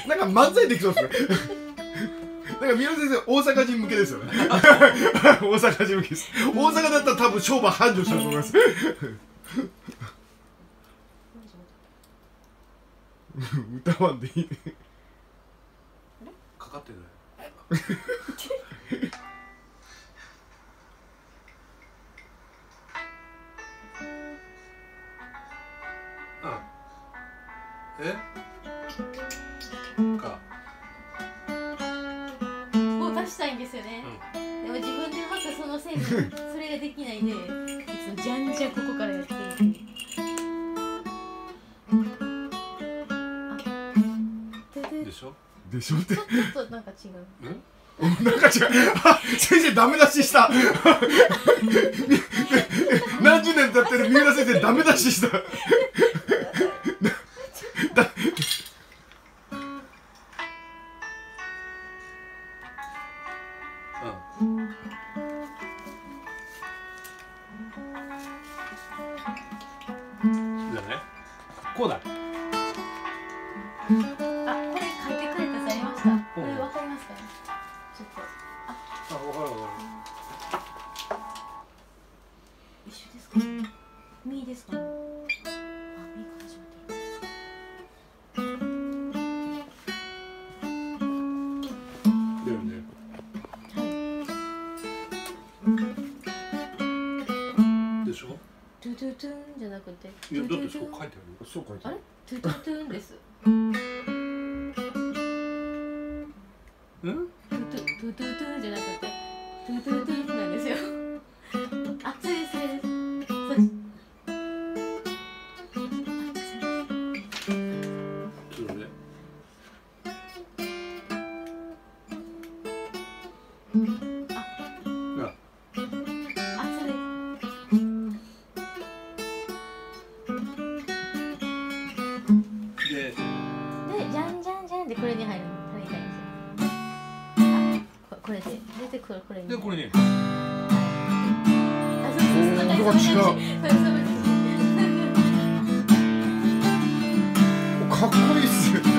なんか漫才できそうですね。なんか三浦先生大阪人向けですよね。大阪人向けです。大阪だったら多分商売繁盛したと思います。歌わんでいいね。 かかってない。え？か。 を出したいんですよね。でも自分でまたそのせいでそれができないで、いつもじゃんじゃんここからやっていて。 でしょ？ でしょって。 ちょっとなんか違う。 なんか違う。先生ダメ出しした。何十年経ってる三浦先生ダメ出しした。 こうだ。 あ、これ書いてくれたやつありました。これわかりますかね。ちょっと。 あ、わかるわかる。 一緒ですか。ミーですかね。あ、ミーから始まっています。 だよね。でしょ？ トゥトゥトゥンじゃなくて。 いや、だってそう書いてある。 そう書いてある。 トゥトゥトゥンです。 うん？ トゥトゥトゥトゥンじゃなくてトゥトゥトゥンなんですよ。あ、そうですそうです。そうです。 それで。 じゃんじゃんじゃんでこれに入りたいんですよ。あ、これで出てくるこれに。 でこれに。 あ、そうそうそう。 音が違う。かっこいいっす。